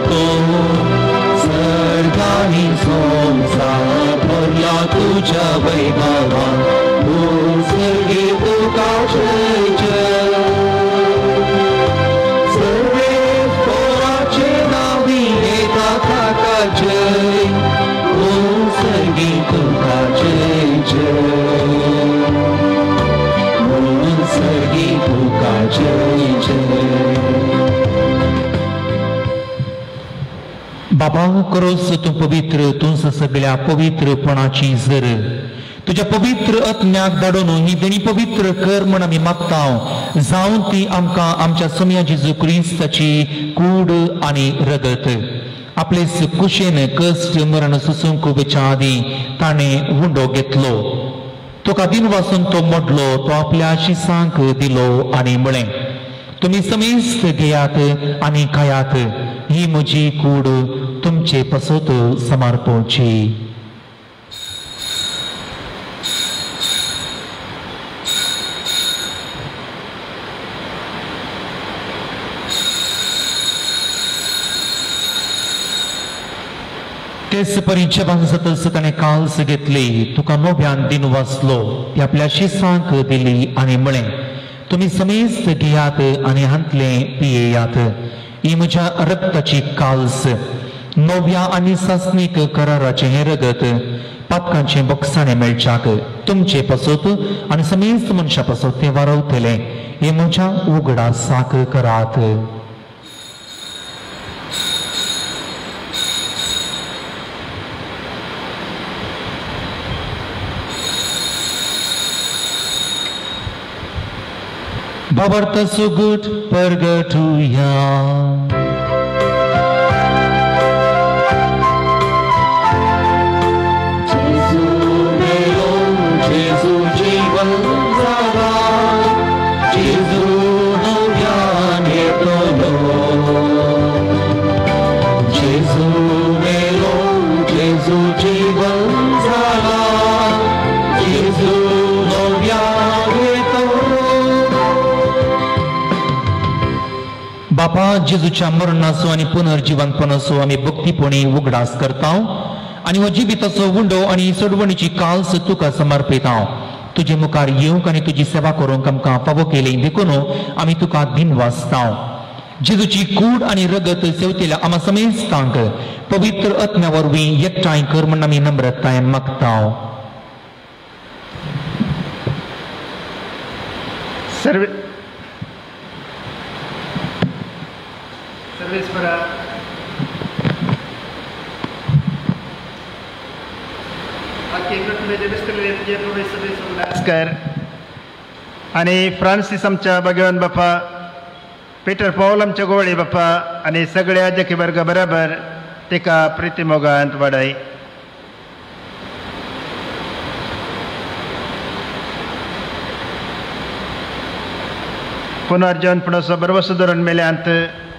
सर्गांनी संसार भरला तुझ्या वैभवान. सर्गी तुका जय जय सर्वे पोराचे नावी येता ताका जय सर्गी तुका जय जय सर्गी तुका जय जय बाबा खरोच तूं पवित्र तूंच सगळ्या पवित्रपणाची जर तुझ्या पवित्र आत्म्याक धाडून ही देणी पवित्र कर म्हण आमी मागता जावन ती आमकां आमच्या सोम्या जेजू क्रिस्ताची कूड आनी रगत आपले कुशेन कश्ट मरण सुसूंक उबेच्या आदी ताणें हुंडो घेतलो तुका दिन वासून तो मोडलो तो आपल्या शिसांक दिलो आनी म्हळें तुमी समेस्त घेयात आनी खायात ही म्हजी कूड तुमचे पसत समर्पोवची तेच परिचय सतस ताणें काल्स घेतली तुका नव्यान दिन वाचलो ती आपल्या शिसांक दिली आनी म्हळें तुमी समेस्त घेयात आनी हांतले पियेयात ही म्हज्या रक्ताची काल्स नव्या आनी सासणीक कराराचें हें रगत पातकांचें बक्षाणें मेळच्याक तुमचे पसत आनी समेस्त मनशा पसत तें वारवतलें हें म्हज्या उगडासाक करात Babarta sugut purgatuya Jesu melo Jesu jivan zara Jesu navyan etolo Jesu melo Jesu jivan zara Jesu navyan etolo बापा जेजूच्या मरणाचो आनी पुनर्जीवनपणाचो आमी भक्तीपणी उगडास करता आनी हो जिविताचो उंडो आनी सोडवणीची काल्स तुका समर्पिता तुजे मुखार येवंक आनी तुजी सेवा करूंक आमकां फावो केली देखून आमी तुका दिन वाचता जेजूची कूड आनी रगत सेवतेल्या आमा समेस्तांक पवित्र आत्म्या वरवीं एकठांय कर म्हण आमी नम्रतायेन मागता सर्वेस्परा आणि फ्रांसीस आमच्या भगवान बापा पीटर पॉल आमच्या गोवळी बापा आणि सगळ्या जकी वर्ग बरोबर तेका प्रितीमोगांत वाडय पुनर्जन्मपणाचो बरो सुदारण मेल्यांत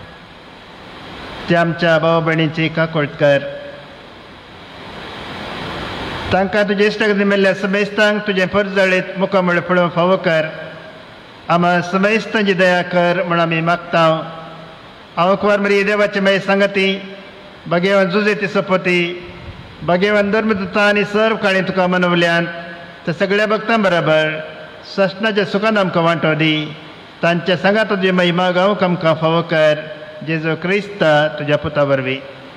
ते आमच्या भाव भयणीची काकोळट कर तांकां तुजे इश्टाक मेल्ल्या समेस्तांक तुजें परजळीत मुखामळ पळोवंक फावो कर आमा समेस्तांची दया कर म्हण आमी मागता हांव कुवार मरी देवाचे मागीर सांगती भगवान जुजेती सपोती भगवान धर्मदुतां आनी सर्व काळी तुका मनवल्यान त्या सगळ्या भक्तां बरोबर सशनाच्या सुखान आमकां वांटो दी तांच्या सांगा तुजी महिमा गावंक आमकां फावो कर जेजू क्रिस्ता तुज्या पुता वरवीं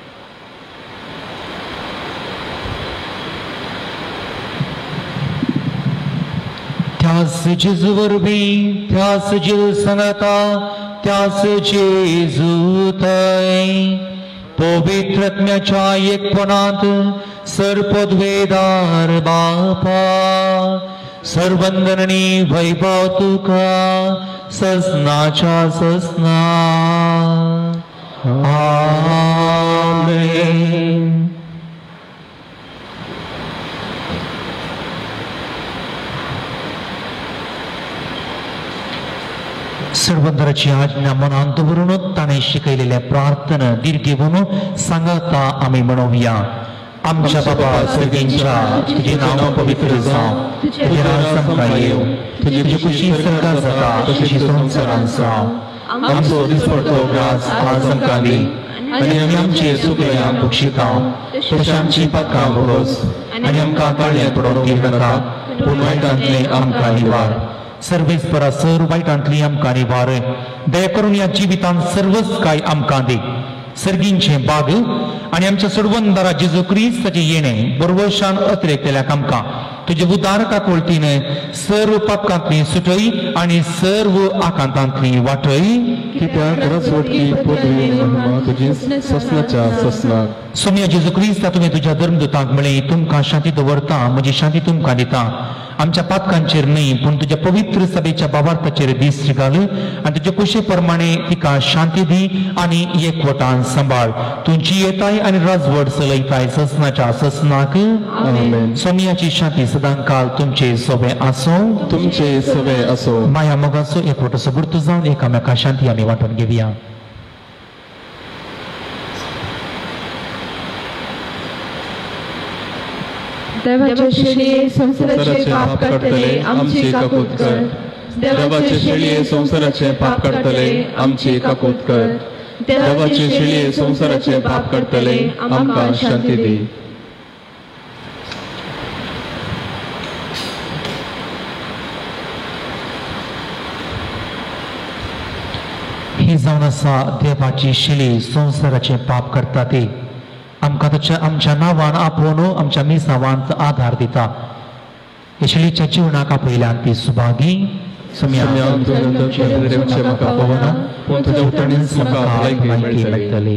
त्यास जेजू वरवीं त्यास जेजू सांगता त्यास जेजू थंय पवित्रत्म्याच्या एकपणांत सर्पद्वेदार बापा सर्वंदनी वैभव तुका ससनाच्या ससना आमेन. सर्वंदराची आज्ञा मनांत दवरून ताणें शिकयलेल्या प्रार्थना दीर्घेवन सांगता आमी म्हणोवया. आमच्या बाबा सर्गींच्या तुझे नाव पवित्र जावं तुझे राज्य आमकां येवं तुझी खुशी स्वर्गांत जाता तशी संवसारांत जावं आमचो दिसपडटो ग्रास आज आमकां दी आनी आमी आमचे चुकल्यांक बक्षिता तशें आमची पातकां बरोस आनी आमकां ताळ्यात पडोवंक दिवं नाका पूण वायटांतली आमकां निवार सर्वेस्परा सर वायटांतली आमकां निवार दया करून ह्या जिवितांत सर्वच काय आमकां दी सर्गींचे बाग आनी आमच्या सोडवंदारा जेजू क्रिस्ताचे येणे बरोवशान अतिरेकतेल्याक आमकां तुजे उदारका कोळतीन सर्व पापकांतली सुटय आनी सर्व आकांतांतली वाटय कित्याक रजवटकी पदवी महिमा तुजी ससनाच्या ससनाक सोम्या जेजू क्रिस्ता तुवें तुज्या धर्मदूतांक म्हळें तुमकां शांती दवरता म्हजी शांती तुमकां दिता आमच्या पातकांचेर न्हय पूण तुज्या पवित्र सभेच्या भावार्थाचेर दीस घाल आनी तुजे कुशे प्रमाणे तिका शांती दी आनी एकवटान सांबाळ तुमची येताय आनी राजवट चलयताय ससनाच्या ससनाक आमेन सोम्याची शांती सदां काल तुमचे सोबे आसो तुमचे सवे असो माया मोगाचो एकवटाचो गुर्तू जावन एकामेका शांती आमी वांटून घेवया देवाचे शेळये संसाराचे पाप काडटले आमची काकूत कर देवाचे शेळये संसाराचे पाप काडटले आमची काकूत कर देवाचे शेळये संसाराचे पाप काडटले आमकां शांती दी ही जावन आसा देवाची शेळी संसाराचे पाप करता ते आमकां ताच्या आमच्या नांवान आपोवन आमच्या मिसावांत आधार दिता हे शेळीच्या जिवनाक आपयल्यान ती सुभागी सम्या तूं देवचे म्हाका पवना पूण तुज्या उतरणींच म्हाका भलायकी मेळटली मेळटली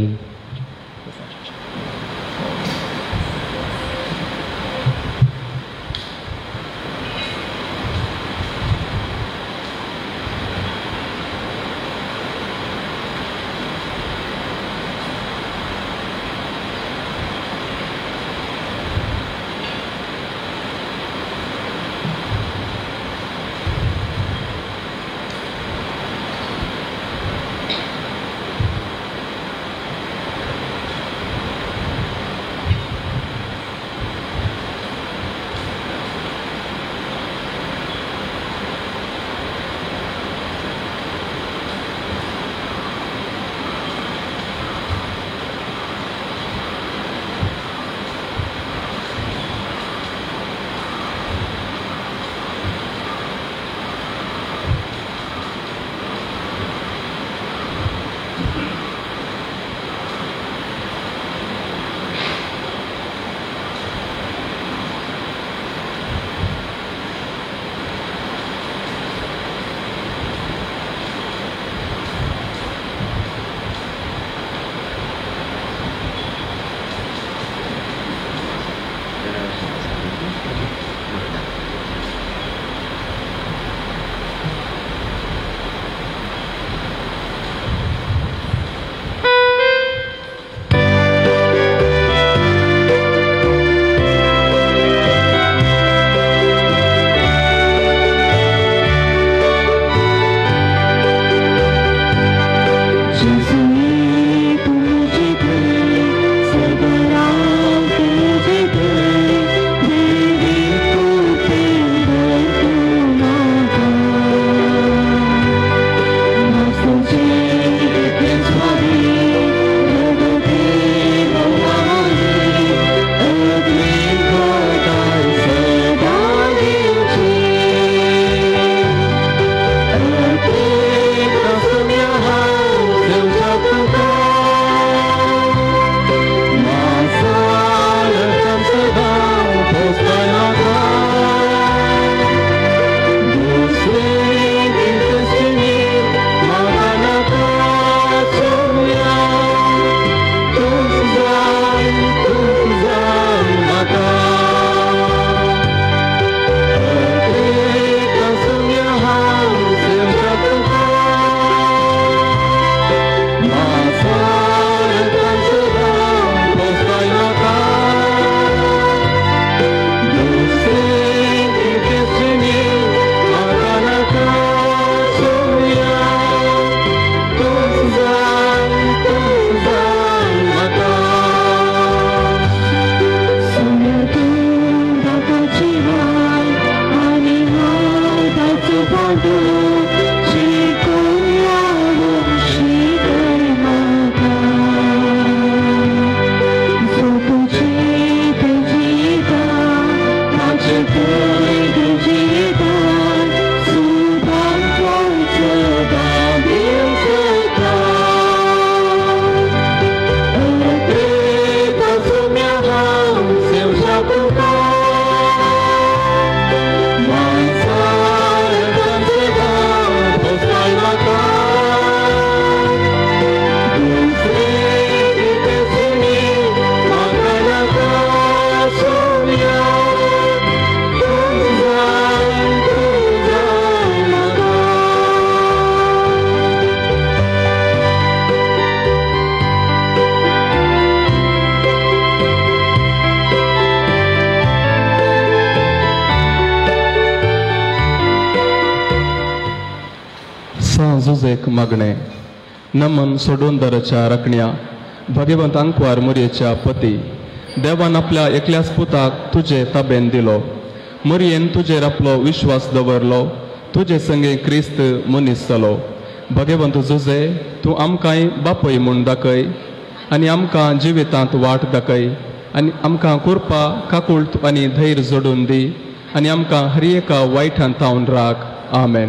झुजेक मागणे नमन सोडून दरच्या रकण्या भगवंत अंकवार मोरयेच्या पती देवान आपल्या एकल्याच पुताक तुजे ताब्यान दिलो मोरयेन तुजेर आपलो विश्वास दवरलो तुजे संगे क्रिस्त मनीस जालो भगवंत जुजे तूं आमकांय बापय म्हूण दाखय आनी आमकां जिवितांत वाट दाखय आनी आमकां कुरपा काकुळट आनी धैर्य जोडून दी आनी आमकां हर एका वायटांत तावन राख आमेन.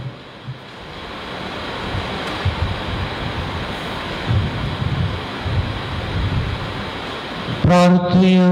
प्रार्थया.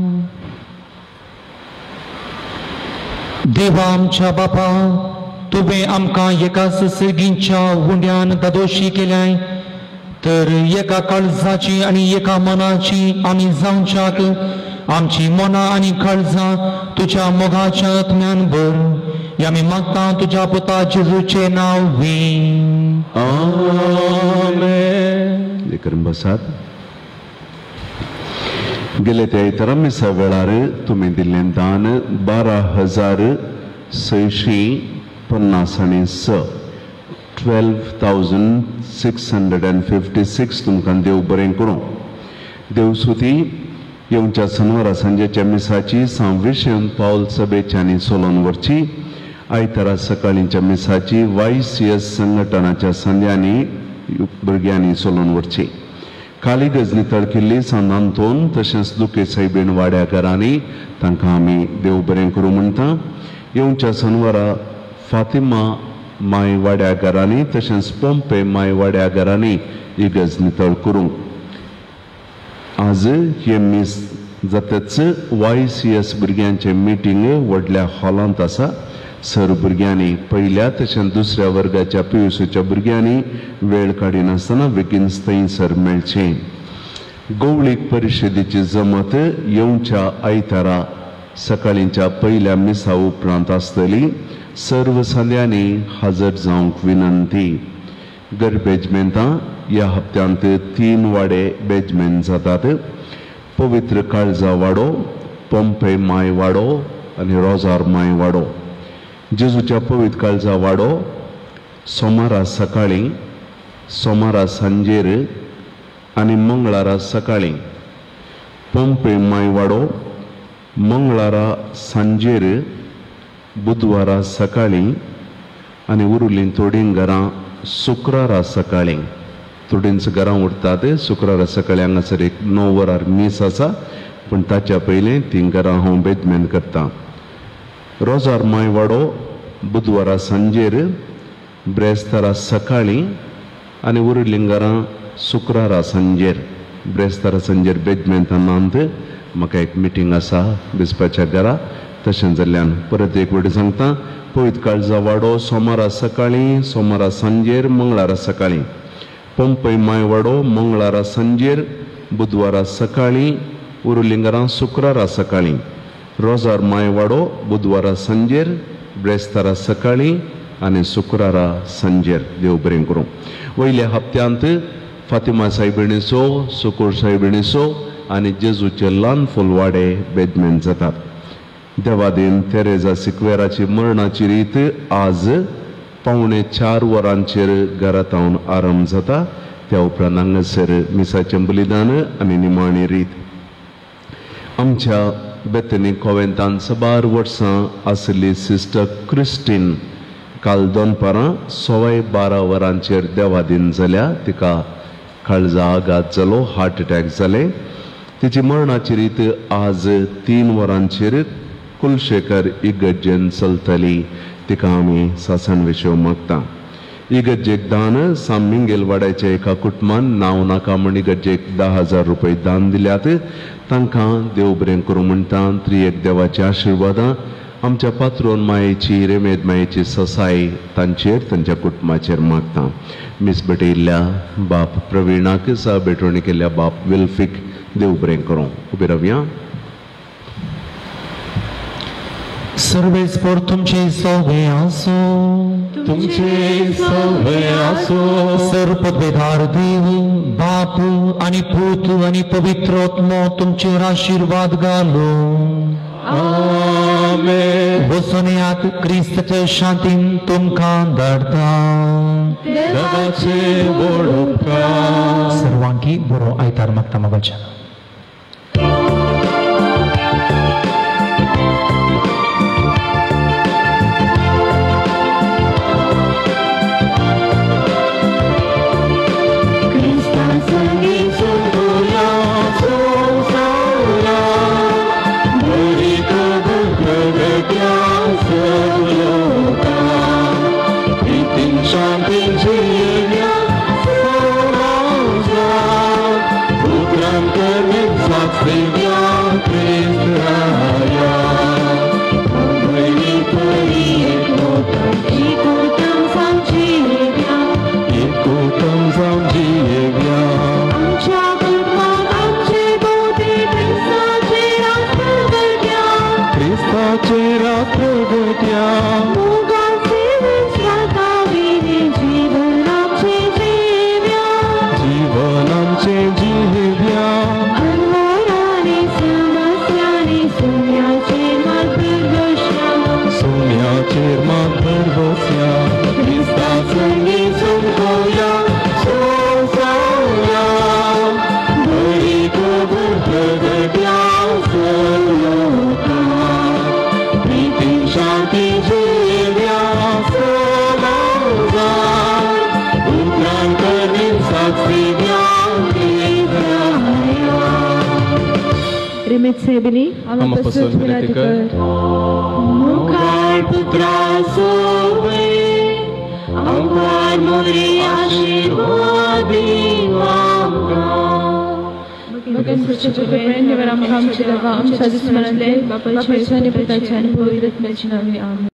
देवा आमच्या बापा तुवें आमकां एकाच सर्गींच्या हुंड्यान दादोशी केल्याय तर एका काळजाची आनी एका मनाची आमी जावच्याक आमची मनां आनी काळजां तुज्या मोगाच्या आत्म्यान भर आमी मागता तुज्या पुता जेजूचें नांव वी आमेन. करून बसात. गेले त्या इतरांमिसा वेळार तुम्ही दिल्लें दान 12,650 12,656 तुमकां देव बरें करूं. देवसुती येवच्या शनिवारा सांजेच्या मिसाची 6 पावल सभेच्यांनी सोलोन व्हरची. आयतारा सकाळींच्या मिसाची YCS संघटनाच्या संध्यांनी भुरग्यांनी सोलोन व्हरची. खाली गजनी तळकिल्ली सांदांतोन तशेंच दुखे सायबीण वाड्या घरांनी तांकां आमी देव बरें करूं म्हणटा. येवच्या शनिवारा फातिमा माय वाड्या घरांनी तशेंच पोंपे माय वाड्या घरांनी ही गजनी तळ करूं. आज हे मीस जाताच YCS भुरग्यांचे मिटींग व्हडल्या हॉलांत आसा. सर भुरग्यांनी पयल्या तशेंच दुसऱ्या वर्गाच्या PUCच्या भुरग्यांनी वेळ काडिनासतना बेगीनच थंयसर मेळचें. गवळीक परिशदेची जमत येवच्या आयतारा सकाळींच्या पयल्या मिसा उपरांत आसतली. सर्व संध्यांनी हजर जावंक विनंती. गरबेजमेंटां ह्या हप्त्यांत 3 वाडे बेजमेंट जातात. पवित्र काळजा वाडो, पोंपे माय वाडो आनी रोजार माय वाडो. जेजूच्या पवित्र काळजा वाडो सोमारा सकाळी, सोमारा सांजेर आनी मंगळारा सकाळी. पोंपे माय वाडो मंगळारा सांजेर, बुधवारा सकाळी आनी उरिल्लीं थोडीं घरां शुक्रारा सकाळी. थोडींच घरां उरतात शुक्रारा सकाळी. हांगासर एक 9 वरार मीस आसा पूण ताच्या पयलीं तीं घरां हांव बेजमेंट करता. रोजार माय वाडो बुधवारा सांजेर, ब्रेस्तारा सकाळी आनी उरिल्लीं घरां शुक्रारा सांजेर. ब्रेस्तारा सांजेर बेजमेंटांत म्हाका एक मिटींग आसा दिसपाच्या घरा. तशें जाल्ल्यान परत एक फावटी सांगता. पवित्र काळजा वाडो सोमारा सकाळी, सोमारा सांजेर, मंगळारा सकाळी. पोंपे माय वाडो मंगळारा सांजेर, बुधवारा सकाळी, उरिल्लीं घरां शुक्रारा सकाळी. रोजार माय वाडो बुधवारा सांजेर, ब्रेस्तारा सकाळी आनी शुक्रारा सांजेर. देव बरें करूं. वयल्या हप्त्यांत फातिमा सायबिणीचो, सुकूर सायबिणीचो आनी जेजूचे ल्हान फुलवाडे बेजमेंट जातात. देवादीन तेरेजा सिक्वेराची मरणाची रीत आज 3:45 वरांचेर घरांतावन आरंभ जाता. त्या उपरांत हांगासर मिसाचें बलिदान आनी निमाणी रीत. आमच्या बेतनी कॉवेंतान 12 वर्सां आशिल्ली सिस्टर क्रिस्टीन काल दनपारां 12:15 वरांचेर देवादीन जाल्या. तिका काळजा आघात जालो, हार्ट अटॅक जाले. तिची मरणाची रीत आज 3 वरांचेर कुलशेखर इगर्जेन चलतली. तिका आमी सासन विशव मागता. इगर्जेक दान सामिंगेल वाड्याच्या एका कुटुंबान नांव नाका म्हण इगर्जेक 10,000 रुपये दान दिल्यात. तांकां देव बरें करूं म्हणटा. त्रिएक देवाची आशिर्वादां आमच्या पात्रोन मायेची, रेमेद मायेची ससाय तांचेर, तांच्या कुटुंबाचेर मागता. मिस भेटयिल्ल्या बाप प्रवीणाक, सह भेटवणी केल्ल्या बाप विल्फीक देव बरें करूं. उबे रावया. सर्वेच पर तुमचे सवे आसो, तुमचे सवे आसो. सर्वपदवेदार देव बाप आणि पूत आणि पवित्र आत्मा तुमचेर आशीर्वाद घालो. आमेन. आमेन. बसोन्यात क्रिस्ताचे शांतीन तुमकां धाडटा. देवाचे व्हड उपकार. सर्वांकी बरो आयतार मागता मोगाच्या. Sebili, am apăsat benefică. Mâncar putra sobe, amcar mori ashirvadi mamka. Măgân puțin pe am cam ceva, am să dismărăle, bapăi ce ne putea ce ne păurit mergi nami am.